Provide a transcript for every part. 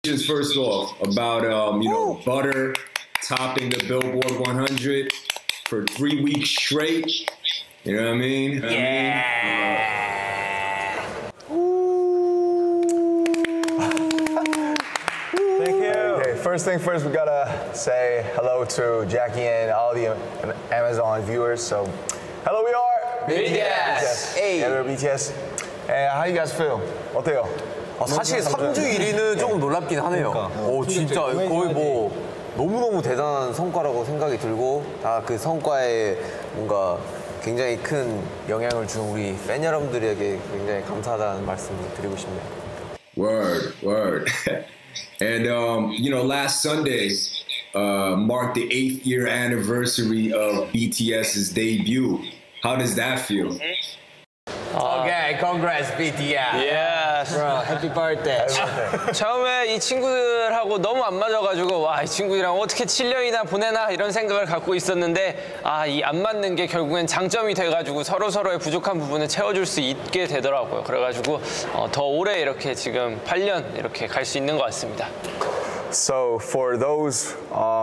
First off, about Butter topping the Billboard 100 for 3 weeks straight. You know what I mean? Thank you. Okay, first thing first, we gotta say hello to Jackie and all the Amazon viewers. So, hello, we are BTS. Hey, we're BTS. And how you guys feel? 어때요? 사실 3주 1위는 조금 놀랍긴 하네요. 진짜 거의 뭐 너무너무 대단한 성과라고 생각이 들고 그 성과에 뭔가 굉장히 큰 영향을 준 우리 팬 여러분들에게 굉장히 감사하다는 말씀을 드리고 싶네요. Word. And last Sunday marked the 8th year anniversary of BTS's debut. How does that feel? Okay, congrats BTS. Yes. Bro, happy birthday. 처음에 이 친구들하고 너무 안 맞아가지고 와, 이 친구들이랑 어떻게 7년이나 보내나 이런 생각을 갖고 있었는데 이 안 맞는 게 결국엔 장점이 돼가지고 서로의 부족한 부분을 채워줄 수 있게 되더라고요. 그래가지고 더 오래 이렇게 지금 8년 이렇게 갈 수 있는 것 같습니다. So for those,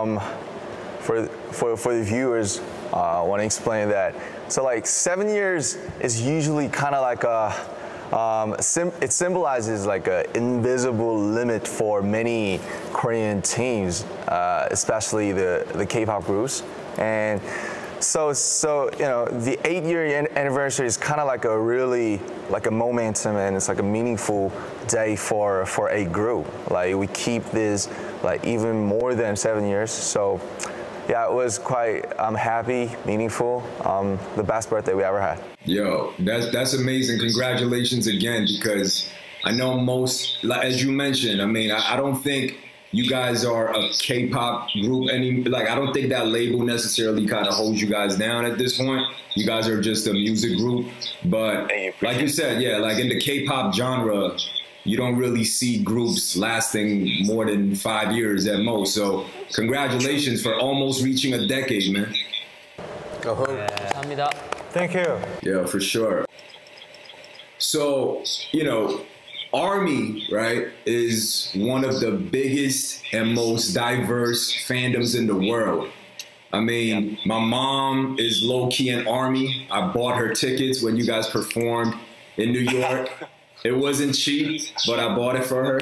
for the viewers, I want to explain that. So like 7 years is usually kind of like it symbolizes like an invisible limit for many Korean teams, especially the K-pop groups. And so the 8-year anniversary is kind of like a really like a momentum, and it's like a meaningful day for a group. Like we keep this like even more than 7 years. So yeah, it was quite happy, meaningful, the best birthday we ever had. Yo, that's amazing. Congratulations again, because I know most, like, as you mentioned, I mean, I don't think you guys are a K-pop group I don't think that label necessarily kind of holds you guys down at this point. You guys are just a music group. But like you said, yeah, like in the K-pop genre, you don't really see groups lasting more than 5 years at most. So congratulations for almost reaching a decade, man. 감사합니다. Thank you. Yeah, for sure. So, ARMY, right, is one of the biggest and most diverse fandoms in the world. I mean, my mom is low-key an ARMY. I bought her tickets when you guys performed in New York. It wasn't cheap, but I bought it for her.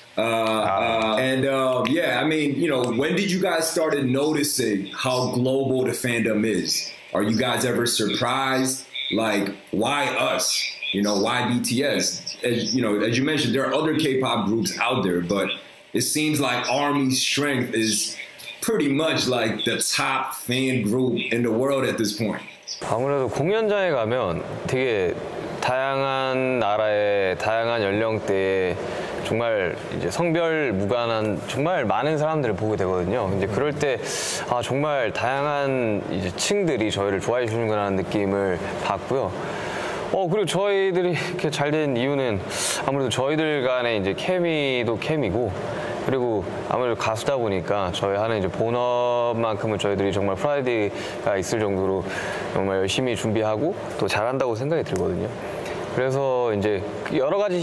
Yeah, I mean, when did you guys started noticing how global the fandom is? Are you guys ever surprised? Like, why us? Why BTS? As you mentioned, there are other K-pop groups out there, but it seems like ARMY's strength is pretty much like the top fan group in the world at this point. 아무래도 공연장에 가면 되게 다양한 나라의 다양한 연령대의 정말 이제 성별 무관한 정말 많은 사람들을 보게 되거든요. 이제 그럴 때 정말 다양한 이제 층들이 저희를 좋아해 주는구나라는 느낌을 받고요. 그리고 저희들이 이렇게 잘 된 이유는 아무래도 저희들 간의 이제 케미도 케미고, 그리고 아무래도 가수다 보니까 저희 하는 이제 본업만큼은 저희들이 정말 프라이드가 있을 정도로 정말 열심히 준비하고 또 잘한다고 생각이 들거든요. 그래서 이제 여러 가지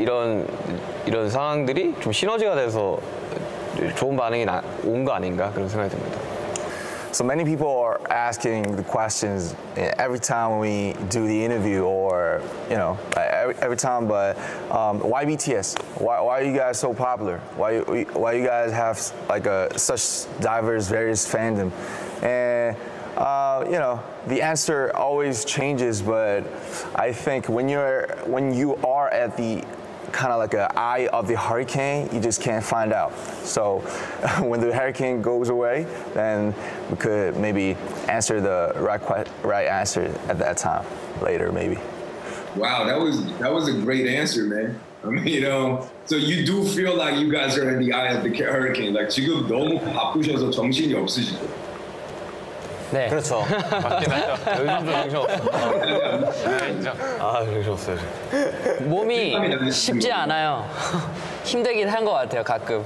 이런 상황들이 좀 시너지가 돼서 좋은 반응이 온 거 아닌가 그런 생각이 듭니다. So many people are asking the questions every time we do the interview, or every time. But why BTS? Why are you guys so popular? Why you guys have like such diverse, various fandom? And the answer always changes. But I think when you are at the kind of like an eye of the hurricane, you just can't find out. So when the hurricane goes away, then we could maybe answer the right answer at that time later, maybe. Wow, that was a great answer, man. I mean, so you do feel like you guys are in the eye of the hurricane. Like 지금 너무 바쁘셔서 정신이 없으시죠? 네. 그렇죠. 맞긴 하죠. 요즘도 정신 없어요. 인정. 정신 없어요. 몸이 쉽지 않아요. 힘들긴 한 것 같아요, 가끔.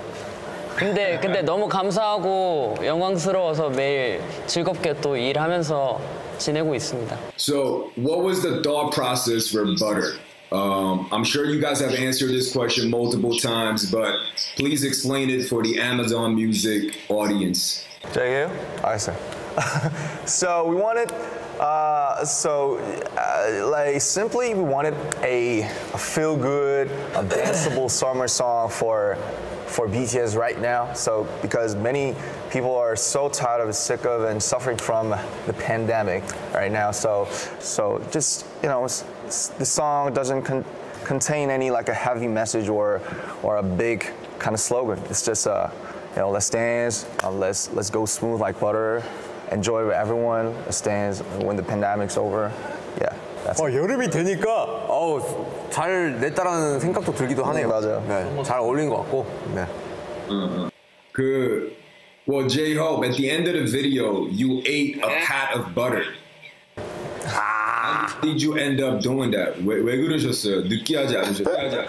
근데 너무 감사하고 영광스러워서 매일 즐겁게 또 일하면서 지내고 있습니다. So, what was the thought process for Butter? I'm sure you guys have answered this question multiple times, but please explain it for the Amazon Music audience. Jay, 알겠어요. So we wanted, like simply we wanted a feel-good, a danceable summer song for BTS right now. So because many people are so tired of, sick of, and suffering from the pandemic right now. So just the song doesn't contain any like a heavy message or a big kind of slogan. It's just let's dance, let's go smooth like butter, enjoy with everyone, let's dance when the pandemic's over. Yeah. That's it. 여름이 되니까 잘 냈다라는 생각도 들기도 하네요. 맞아요. 네, 잘 어울린 것 같고. 네. Well, J-Hope, at the end of the video, you ate a pat of butter. How did you end up doing that? 왜 그러셨어요? 느끼하지 않으셨어요?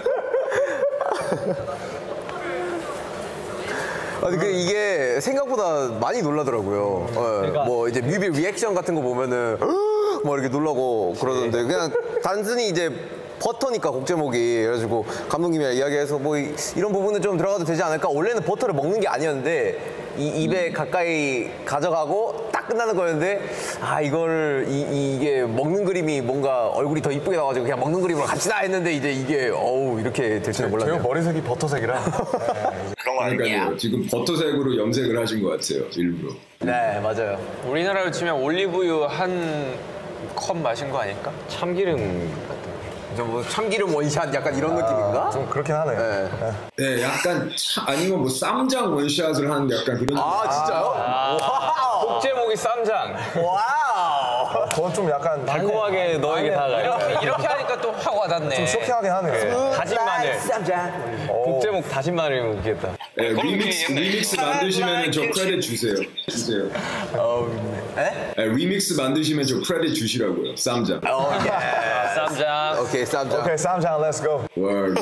이게 생각보다 많이 놀라더라고요. 뭐 이제 뮤비 리액션 같은 거 보면은 뭐 이렇게 놀라고 그러던데 그냥 단순히 이제 버터니까 곡 제목이 그래가지고 감독님이랑 이야기해서 뭐 이런 부분은 좀 들어가도 되지 않을까. 원래는 버터를 먹는 게 아니었는데 입에 가까이 가져가고 딱 끝나는 거였는데 이걸 이게 먹는 그림이 뭔가 얼굴이 더 이쁘게 나와가지고 그냥 먹는 그림으로 갑시다 했는데 이제 이게 이렇게 될 줄은 몰랐네요. 제가 머리색이 버터색이라 그러니까요. 지금 버터색으로 염색을 하신 것 같아요, 일부러. 네, 맞아요. 우리나라로 치면 올리브유 한 컵 마신 거 아닐까? 참기름 같은. 뭐 참기름 원샷 약간 이런 느낌인가? 좀 그렇긴 하네요. 네, 약간 아니면 뭐 쌈장 원샷을 하는 약간 그런. 진짜요? 곡 제목이 쌈장. 와우. 그건 좀 약간 달콤하게 너에게 다가가. 이렇게 하니까 또 확 와닿네. 좀 쇼킹하긴 하네요. 다진 마늘. 곡 제목 다진 마늘이면 웃기겠다. 네, 리믹스 만드시면 저 크레딧 주세요. 네, 리믹스 만드시면 저 크레딧 주시라고요. 쌈장. 쌈장. 오케이, 쌈장. Okay, Samjang, let's go. Word.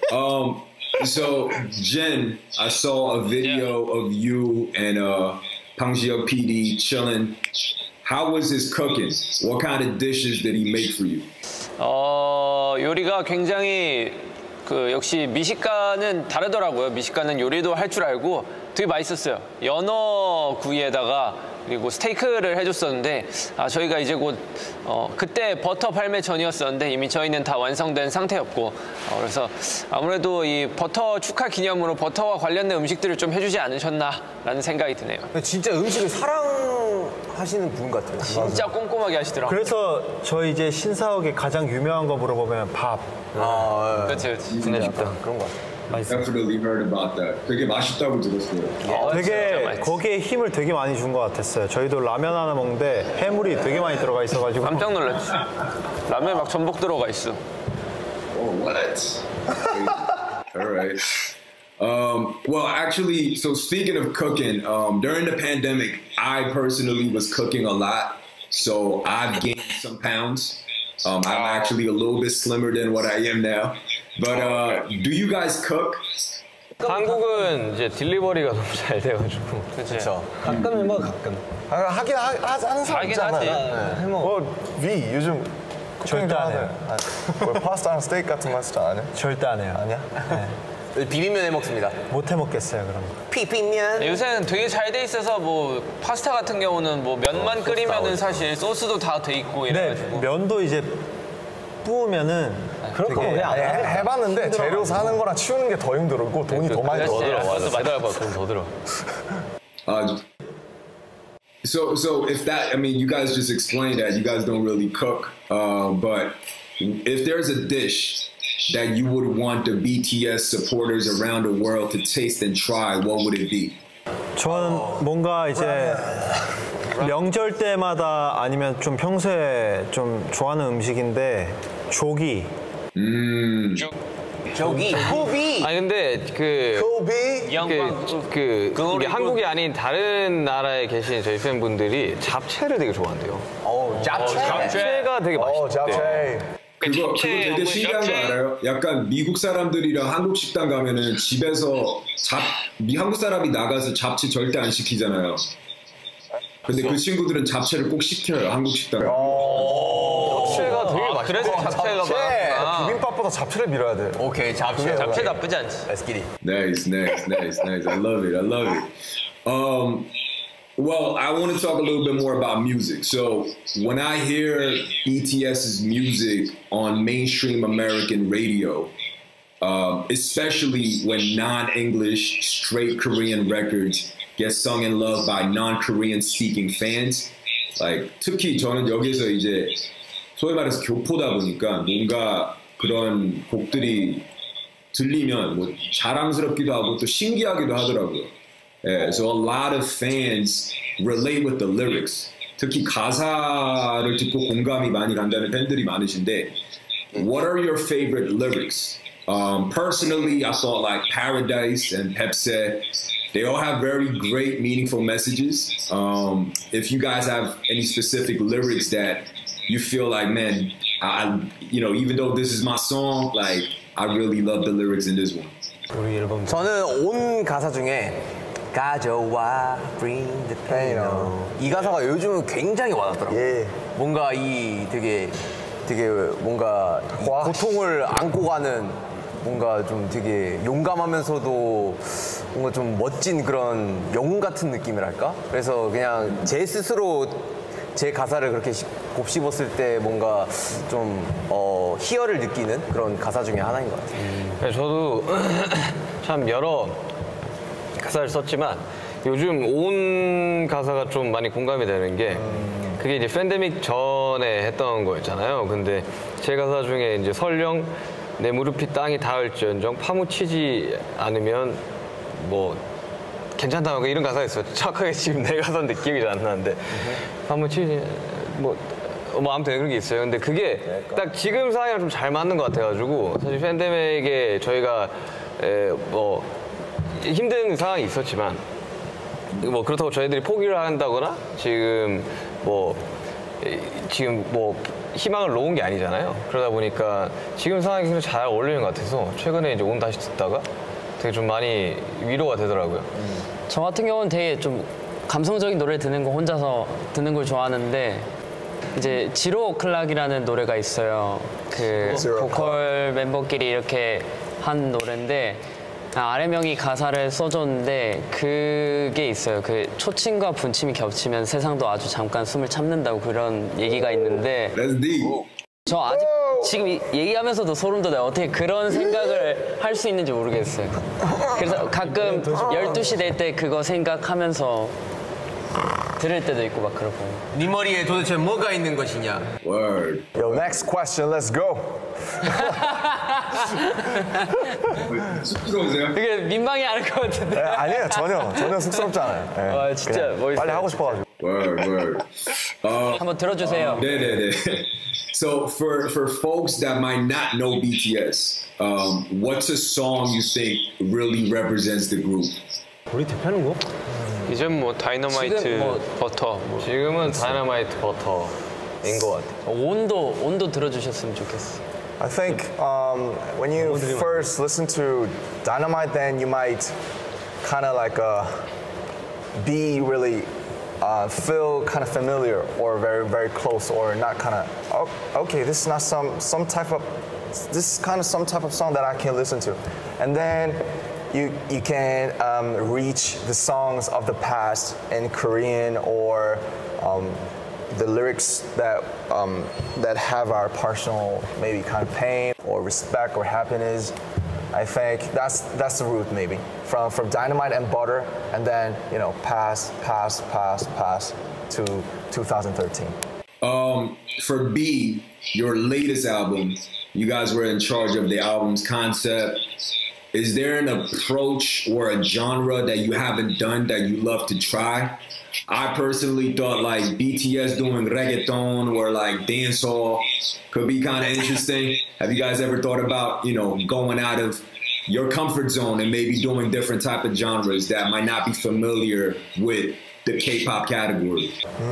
So Jen, I saw a video of you and Bang Ji-hyuk PD chilling. How was his cooking? What kind of dishes did he make for you? 요리가 굉장히 역시 미식가는 다르더라고요. 미식가는 요리도 할 줄 알고 되게 맛있었어요. 연어 구이에다가 그리고 스테이크를 해줬었는데 저희가 이제 곧 그때 버터 발매 전이었었는데 이미 저희는 다 완성된 상태였고 그래서 아무래도 이 버터 축하 기념으로 버터와 관련된 음식들을 좀 해주지 않으셨나라는 생각이 드네요. 진짜 음식을 사랑하시는 분 같아요. 진짜 꼼꼼하게 하시더라고요. 그래서 저희 이제 신사옥에 가장 유명한 거 물어보면 밥. 그렇지. 구내식당. 그런 것 같아요. Definitely heard about that. 되게 맛있다고 들었어요. 되게 거기에 힘을 되게 많이 준 것 같았어요. 저희도 라면 하나 먹는데 해물이 되게 많이 들어가 있어가지고 깜짝 놀랐지. 라면에 막 전복 들어가 있어. Oh, what? All right. Well, actually, so speaking of cooking, during the pandemic, I personally was cooking a lot. So I've gained some pounds. I'm actually a little bit slimmer than what I am now. But do you guys cook? 한국은 이제 딜리버리가 너무 잘 돼가지고. 그렇죠. 가끔은 뭐 가끔. 하긴 하는 사람 하긴 있잖아요. 뭐 위 요즘 절대 안 해요. 뭐 파스타랑 스테이크 같은 거 진짜 안 해? 절대 안 해요. 아니야? 비빔면 해 먹습니다. 못 해 먹겠어요 그런 거. 비빔면. 요새는 되게 잘 돼 있어서 뭐 파스타 같은 경우는 뭐 면만 끓이면은 사실 소스도 다 돼 있고 근데 이래가지고. 면도 이제 부으면은 그럴 거면 그냥 해봤는데 재료 사는 거랑 치우는 게 더 힘들고 돈이 더 많이 더 들어. 들어. 맞아. 배달봐 돈 더 들어. So if that, I mean, you guys just explained that you guys don't really cook, but if there's a dish that you would want the BTS supporters around the world to taste and try, what would it be? 저는 뭔가 이제 명절 때마다 아니면 좀 평소에 좀 좋아하는 음식인데 조기. 저기 호비. 아니 근데 이게 한국이 아닌 다른 나라에 계신 저희 팬분들이 잡채를 되게 좋아한대요. 잡채가 되게 맛있대요. 잡채. 그거 되게 신기한 거 알아요? 약간 미국 사람들이랑 한국 식당 가면은 집에서 한국 사람이 나가서 잡채 절대 안 시키잖아요. 근데 그 친구들은 잡채를 꼭 시켜요, 한국 식당에. 잡채가 되게 맛있대요. 그래서 잡채가 비빔밥 때마다 잡채를 밀어야 돼. 오케이, 잡채 나쁘지 않지. Let's get it. Nice. I love it. Well, I want to talk a little bit more about music. So when I hear BTS's music on mainstream American radio, especially when non-English straight Korean records get sung in love by non-Korean speaking fans, like 특히 저는 여기서 이제 소위 말해서 교포다 보니까 뭔가 그런 곡들이 들리면 뭐 자랑스럽기도 하고 또 신기하기도 하더라고요. Yeah, so a lot of fans relate with the lyrics. 특히 가사를 듣고 공감이 많이 간다는 팬들이 많으신데, what are your favorite lyrics? Personally, I thought like Paradise and Pepsi, they all have very great, meaningful messages. If you guys have any specific lyrics that you feel like, man, even though this is my song, like I really love the lyrics in this one. 저는 온 가사 중에 가져와 bring the pain on 이 가사가 요즘 굉장히 와닿더라고요. 뭔가 이 되게 뭔가 이 고통을 안고 가는 뭔가 좀 되게 용감하면서도 뭔가 좀 멋진 그런 영웅 같은 느낌이랄까? 그래서 그냥 제 스스로 제 가사를 그렇게 곱씹었을 때 뭔가 좀 희열을 느끼는 그런 가사 중에 하나인 것 같아요. 저도 참 여러 가사를 썼지만 요즘 온 가사가 좀 많이 공감이 되는 게 그게 이제 팬데믹 전에 했던 거였잖아요. 근데 제 가사 중에 이제 설령 내 무릎이 땅이 닿을지언정 파묻히지 않으면 뭐 괜찮다고 이런 가사가 있어요. 정확하게 지금 내 가사인데 기억이 잘 안 나는데 파묻히지 뭐 아무튼 그런 게 있어요. 근데 그게 딱 지금 상황이랑 좀 잘 맞는 것 같아가지고 사실 팬데믹에 저희가 뭐 힘든 상황이 있었지만 뭐 그렇다고 저희들이 포기를 한다거나 지금 뭐 희망을 놓은 게 아니잖아요. 그러다 보니까 지금 상황이 굉장히 잘 어울리는 것 같아서 최근에 이제 온 다시 듣다가 되게 좀 많이 위로가 되더라고요. 저 같은 경우는 되게 좀 감성적인 노래 듣는 거 혼자서 듣는 걸 좋아하는데 이제 지로 클락이라는 노래가 있어요. 그 보컬 멤버끼리 이렇게 한 노래인데 RM형이 가사를 써줬는데 그게 있어요. 그 초침과 분침이 겹치면 세상도 아주 잠깐 숨을 참는다고 그런 얘기가 있는데 저 아직 지금 얘기하면서도 소름 돋아요. 어떻게 그런 생각을 할 수 있는지 모르겠어요. 그래서 가끔 12시 될 때 그거 생각하면서 들을 때도 있고 막 그러고. 네 머리에 도대체 뭐가 있는 것이냐? Word. Yo, next question, let's go. 쑥스러우세요? 되게 민망해 할 것 같은데. 아니에요, 전혀 쑥스럽지 않아요. 네. 와, 진짜 멋있어요. 빨리 하고 싶어가지고. Word. 한번 들어주세요. 네네네. So for folks that might not know BTS, what's a song you think really represents the group? 우리 대표하는 거? 이젠 뭐 다이너마이트 버터. 지금은 다이너마이트 버터인 것 같아요. 온도 들어주셨으면 좋겠어. I think when you first listen to Dynamite, then you might kind of like be really feel kind of familiar or very close or not kind of okay, this is not some type of song that I can listen to, and then you can reach the songs of the past in Korean or the lyrics that have our personal maybe kind of pain or respect or happiness. I think that's the root maybe from Dynamite and Butter, and then pass to 2013. For B, your latest album, you guys were in charge of the album's concept. Is there an approach or a genre that you haven't done that you love to try? I personally thought like BTS doing reggaeton or like dancehall could be kind of interesting. Have you guys ever thought about, going out of your comfort zone and maybe doing different type of genres that might not be familiar with the K-pop category?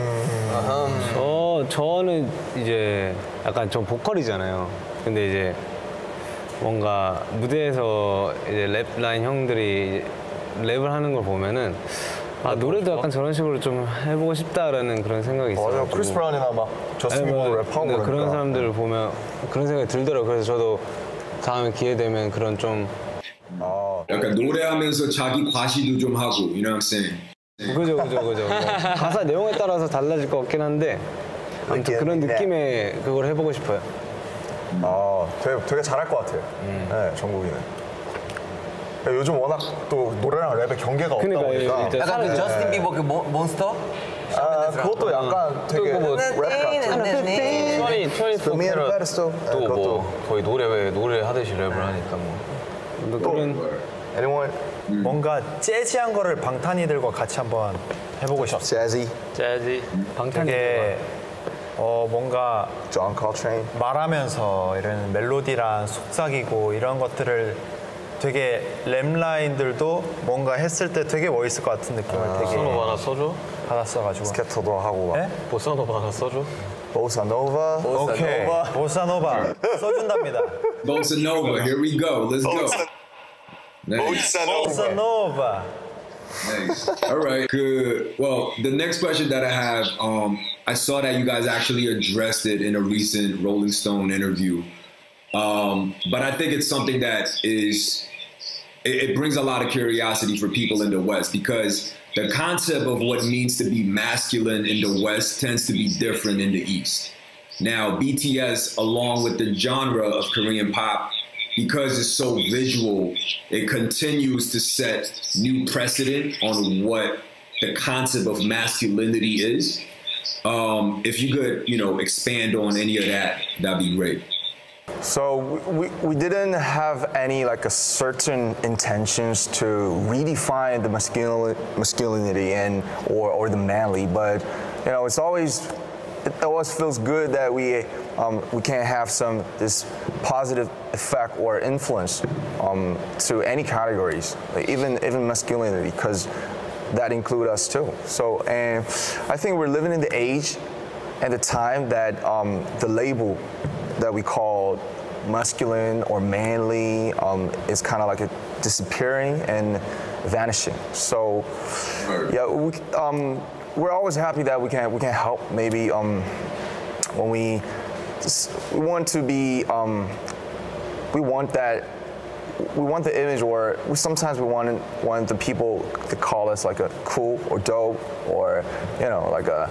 저는 이제 약간 좀 보컬이잖아요. 근데 이제 뭔가 무대에서 이제 랩 라인 형들이 랩을 하는 걸 보면은 노래도 약간 저런 식으로 좀 해보고 싶다라는 그런 생각이 있어요. 맞아요. 크리스 브라운이나 막 저스틴 비버 랩하고 그런 사람들을 보면 그런 생각이 들더라고요. 그래서 저도 다음에 기회 되면 그런 좀 약간 노래하면서 자기 과시도 좀 하고, you know what I'm saying? 그죠. 가사 내용에 따라서 달라질 것 같긴 한데 아무튼 그런 느낌의 그걸 해보고 싶어요. 되게 잘할 것 같아요. 네, 정국이는. 요즘 워낙 또 노래랑 랩의 경계가 없다 보니까. 약간 그 저스틴 비버 그 몬스터? 그것도 약간 되게 랩 같은. 또뭐 거의 노래 하듯이 랩을 하니까 뭐. 그런 anyone? 뭔가 재즈한 거를 방탄이들과 같이 한번 해보고 싶어요. 재즈. 되게 뭔가 John Coltrane. 말하면서 이런 멜로디랑 속삭이고 이런 것들을 되게 랩 라인들도 뭔가 했을 때 되게 멋있을 것 같은 느낌을 되게 보사노바 하나 써줘? 받았어가지고. 스케터도 하고 막. 네? 보사노바 하나 써줘? 보사노바. 오케이. 보사노바 써준답니다. Bossa Nova, here we go. Let's go. Nice. 보사노바. Nice. All right. Good. Well, the next question that I have, I saw that you guys actually addressed it in a recent Rolling Stone interview. But I think it's something that it brings a lot of curiosity for people in the West, because the concept of what means to be masculine in the West tends to be different in the East. Now, BTS, along with the genre of Korean pop, because it's so visual, it continues to set new precedent on what the concept of masculinity is. If you could, expand on any of that, that'd be great. So we didn't have any like a certain intentions to redefine the masculinity or the manly, but it always feels good that we can have this positive effect or influence to any categories, like even masculinity, because that includes us too. So, and I think we're living in the age and the time that the label that we call masculine or manly is kind of like disappearing and vanishing. So, yeah, we're always happy that we can help. Maybe when we want to be, we want the image, or sometimes we want the people to call us like a cool or dope, or like a.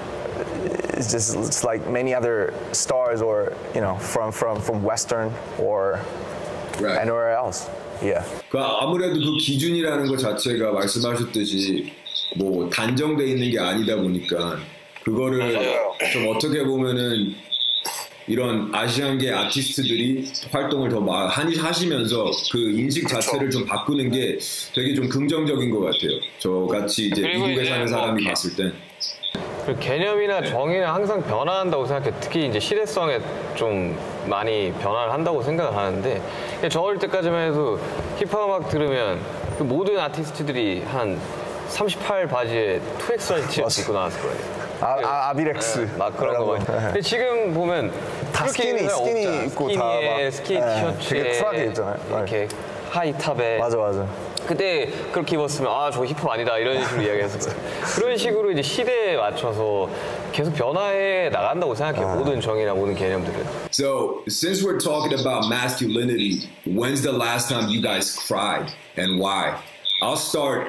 It's like many other stars, or from Western or anywhere else. Yeah. 아무래도 그 기준이라는 것 자체가 말씀하셨듯이 뭐 단정돼 있는 게 아니다 보니까 그거를 좀 어떻게 보면은 이런 아시안계 아티스트들이 활동을 더 많이 하시면서 그 인식 자체를 좀 바꾸는 게 되게 좀 긍정적인 것 같아요. 저같이 이제 미국에 사는 사람이 봤을 땐. 그 개념이나 정의는 항상 변화한다고 생각해요. 특히 이제 시대성에 좀 많이 변화를 한다고 생각을 하는데, 저 어릴 때까지만 해도 힙합 음악 들으면 그 모든 아티스트들이 한 38 바지에 2X 티셔츠 입고 나왔을 거예요. 아비렉스. 막 그런 거 많이. 근데 지금 보면 다 스키니 입고 스키니에 스키 티셔츠에 되게 쿨하게 입잖아요. 이렇게 하이탑에. 맞아. 그때 그렇게 입었으면 저 힙합 아니다 이런 식으로 이야기했었어요. 그런 식으로 이제 시대에 맞춰서 계속 변화해 나간다고 생각해요. 모든 정의나 모든 개념들은. So, since we're talking about masculinity, when's the last time you guys cried and why? I'll start.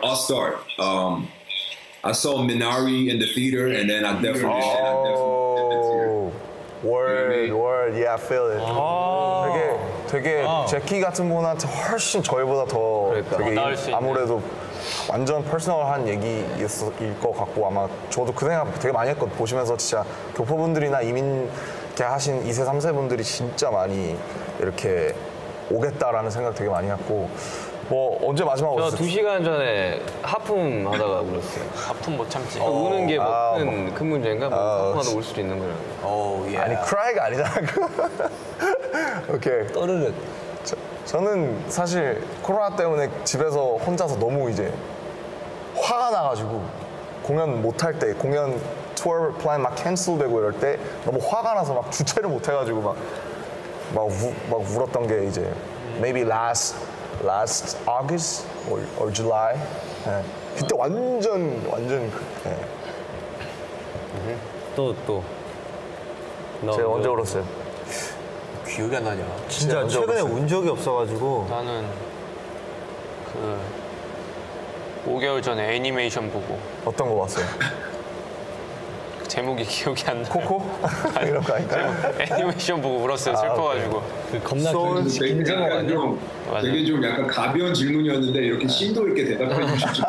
I saw Minari in the theater, and then I definitely. Word, yeah, I feel it. 되게 제키 같은 분한테 훨씬 저희보다 더 되게 아무래도 완전 퍼스널한 얘기일 것 같고, 아마 저도 그 생각 되게 많이 했거든요. 보시면서 진짜 교포분들이나 이민 하신 2세, 3세 분들이 진짜 많이 이렇게 오겠다라는 생각 되게 많이 했고, 뭐 언제 마지막으로 저 2시간 전에 하품 하다가 울었어요. 하품 못 참지. 우는 게 큰 문제인가? 하품하다 울 수도 있는 거예요. 아니 크라이가 아니잖아. 오케이. 떠르륵. 저는 사실 코로나 때문에 집에서 혼자서 너무 이제 화가 나가지고 공연 못할 때, 공연 투어 플랜 막 캔슬되고 이럴 때 너무 화가 나서 막 주체를 못 해가지고 막 울었던 게 이제 maybe last August or July. 네. 그때 완전 네. 또 제가 언제 울었어요? 기억이 안 나냐. 진짜 최근에 운 적이 없어가지고. 나는 5개월 전에 애니메이션 보고 어떤 거 봤어요? 제목이 기억이 안 나. 코코? 이런 거 아닐까요? 애니메이션 보고 울었어요. 슬퍼가지고. 그 겁나 되게 좀 약간 가벼운 질문이었는데 이렇게 심도 있게 대답해 주시죠.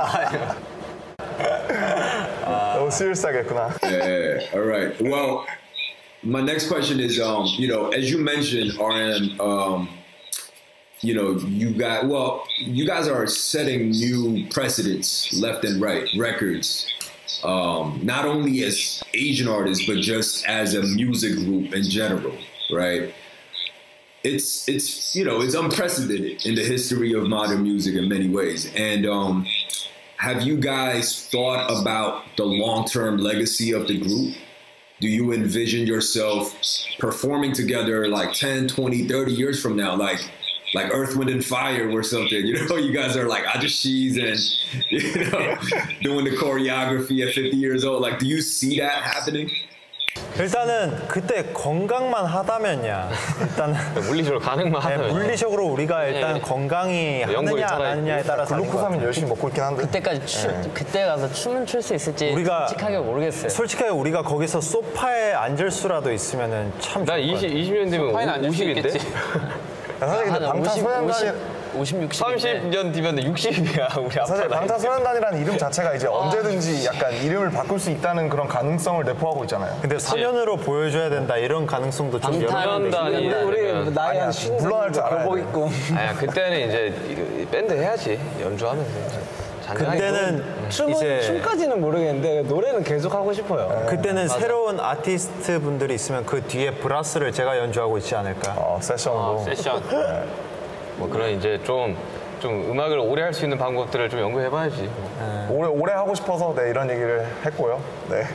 너무 serious-하겠구나. Yeah. All right. Well, my next question is, you know, as you mentioned, RM, you know, you guys are setting new precedents left and right, records, not only as Asian artists, but just as a music group in general, right? It's you know, it's unprecedented in the history of modern music in many ways. And have you guys thought about the long-term legacy of the group? Do you envision yourself performing together like 10, 20, 30 years from now, like Earth, Wind and Fire or something? You know, you guys are like 아저씨s and, you know, doing the choreography at 50 years old. Like, do you see that happening? 일단은 그때 건강만 하다면야. 일단은 물리적으로 가능만 하다면. 물리적으로 우리가 일단 건강이 하느냐 안 하느냐에 따라서 글루코사민 열심히 먹고 있긴 한데. 그때 가서 춤은 출 수 있을지 우리가 솔직하게 모르겠어요. 솔직하게 우리가 거기서 소파에 앉을 수라도 있으면은 참 난 20년 되면 파인 앉을 수 50인데? 있겠지. 사실 근데 방탄소년단이 50, 60. 30년 뒤면 60이야 우리 사실 앞으로. 방탄소년단이라는 이름 자체가 이제 언제든지 약간 이름을 바꿀 수 있다는 그런 가능성을 내포하고 있잖아요. 근데 소년으로 보여줘야 된다 이런 가능성도 좀 소년단이 우리 나이 한 15년 물러날 줄 알아야 교복 돼. 입고. 아야 그때는 이제 밴드 해야지 연주하면서. 그때는 춤은 춤까지는 모르겠는데 노래는 계속 하고 싶어요. 그때는 새로운 아티스트 분들이 있으면 그 뒤에 브라스를 제가 연주하고 있지 않을까. 세션으로. 세션. 뭐 그런 이제 좀 음악을 오래 할 수 있는 방법들을 좀 연구해봐야지. 오래 하고 싶어서 네, 이런 얘기를 했고요. 네.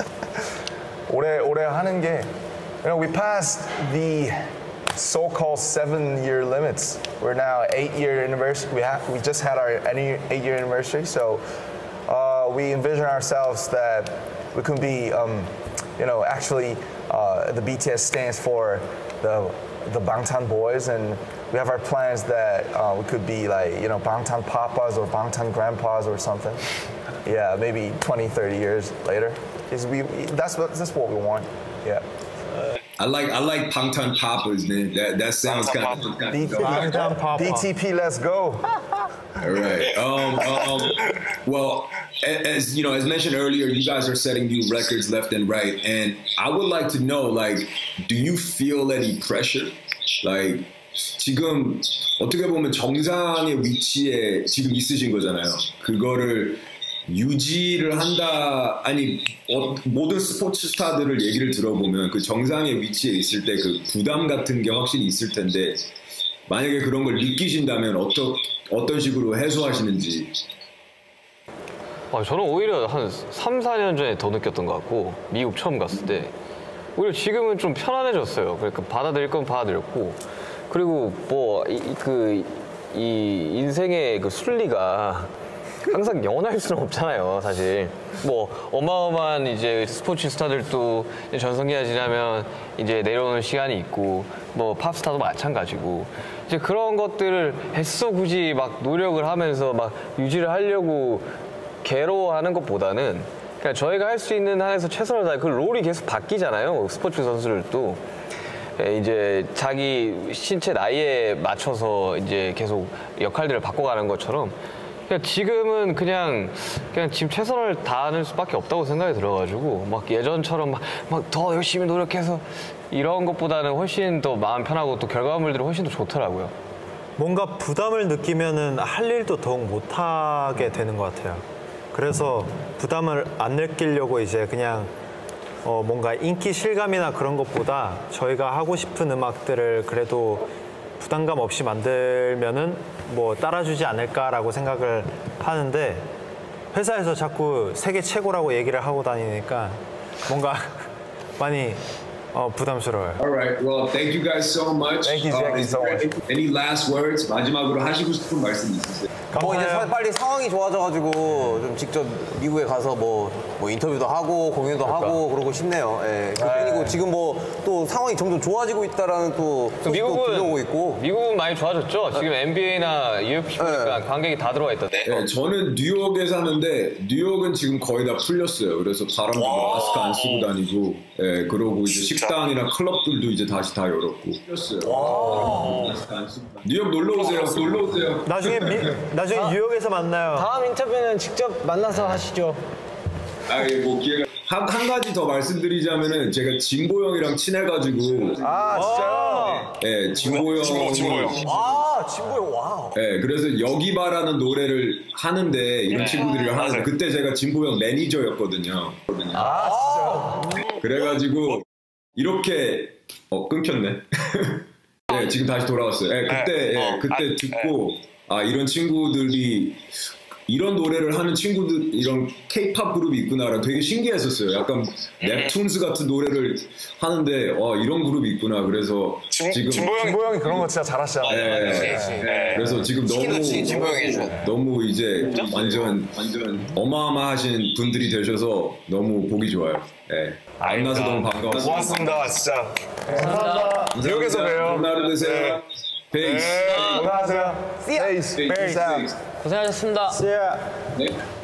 오래 하는 게, you know, we passed the so-called 7-year limits. We're now 8-year anniversary. We just had our 8-year anniversary, so we envision ourselves that we can be, you know, actually the BTS stands for the Bangtan Boys, and we have our plans that we could be like, you know, Bangtan Papas or Bangtan Grandpas or something. Yeah, maybe 20, 30 years later. That's what we want. Yeah. I like Bangtan Papas, man. That sounds kind of Bangtan Papa. BTP, let's go. All right. Well, as you know, as mentioned earlier, you guys are setting new records left and right, and I would like to know, like, do you feel any pressure? Like, 지금 어떻게 보면 정상의 위치에 지금 있으신 거잖아요. 그거를 유지를 한다, 아니 모든 스포츠 스타들을 얘기를 들어보면 그 정상의 위치에 있을 때 그 부담 같은 게 확실히 있을 텐데 만약에 그런 걸 느끼신다면 어떤 식으로 해소하시는지. 저는 오히려 한 3, 4년 전에 더 느꼈던 것 같고 미국 처음 갔을 때 오히려 지금은 좀 편안해졌어요. 그러니까 받아들일 건 받아들였고 그리고 뭐 이 인생의 그 순리가 항상 영원할 수는 없잖아요, 사실. 뭐 어마어마한 이제 스포츠 스타들도 전성기가 지나면 이제 내려오는 시간이 있고 뭐 팝스타도 마찬가지고 이제 그런 것들을 애써 굳이 막 노력을 하면서 막 유지를 하려고 괴로워하는 것보다는 그냥 저희가 할 수 있는 한에서 최선을 다해 그 롤이 계속 바뀌잖아요, 스포츠 선수들도. 이제 자기 신체 나이에 맞춰서 이제 계속 역할들을 바꿔가는 것처럼 지금은 그냥 지금 최선을 다하는 수밖에 없다고 생각이 들어가지고 막 예전처럼 막 더 열심히 노력해서 이런 것보다는 훨씬 더 마음 편하고 또 결과물들이 훨씬 더 좋더라고요. 뭔가 부담을 느끼면은 할 일도 더욱 못하게 되는 것 같아요. 그래서 부담을 안 느끼려고 이제 그냥 뭔가 인기 실감이나 그런 것보다 저희가 하고 싶은 음악들을 그래도 부담감 없이 만들면은 뭐 따라주지 않을까라고 생각을 하는데 회사에서 자꾸 세계 최고라고 얘기를 하고 다니니까 뭔가 많이 부담스러워요. All right. Well, thank you guys so much. Thank you so much. Any last words? 마지막으로 하시고 싶은 말씀 있으세요? 뭐 이제 빨리 상황이 좋아져가지고 좀 직접 미국에 가서 뭐 인터뷰도 하고 공연도 하고 그러고 싶네요. 예. 그리고 지금 뭐 또 상황이 점점 좋아지고 있다라는 또 소식도 들려오고 있고. 미국은 많이 좋아졌죠. 지금 NBA나 UFC 보니까 관객이 다 들어와 있던데. 네, 저는 뉴욕에 사는데 뉴욕은 지금 거의 다 풀렸어요. 그래서 사람들 마스크 안 쓰고 다니고, 예, 그러고 이제 식당이나 클럽들도 이제 다시 다 열었고. 풀렸어요. 뉴욕 놀러 오세요. 놀러 오세요. 나중에 뉴욕에서 만나요. 다음 인터뷰는 직접 만나서 하시죠. 뭐 기회가 한 가지 더 말씀드리자면은 제가 진보 형이랑 친해가지고. 진짜요? 네, 진보 형. 진보 형, 와우. 네, 그래서 여기 바라는 노래를 하는데 이런 친구들이랑 하는데 그때 제가 진보 형 매니저였거든요. 진짜요? 그래가지고 이렇게 끊겼네. 네, 지금 다시 돌아왔어요. 네, 그때 듣고 이런 친구들이 이런 노래를 하는 친구들, 이런 K-팝 그룹이 있구나라는 되게 신기했었어요. 약간 넵툰스 같은 노래를 하는데 이런 그룹이 있구나. 그래서 지금 진보 형이 그런 거 진짜 잘하시잖아요. 네. 그래서 지금 너무 이제 완전 어마어마하신 분들이 되셔서 너무 보기 좋아요. 네. 만나서 너무 반가웠습니다. 고맙습니다, 진짜. 감사합니다. 뉴욕에서 봬요. 좋은 하루 되세요. 페이스. 건강하세요. 페이스. 고생하셨습니다. 네.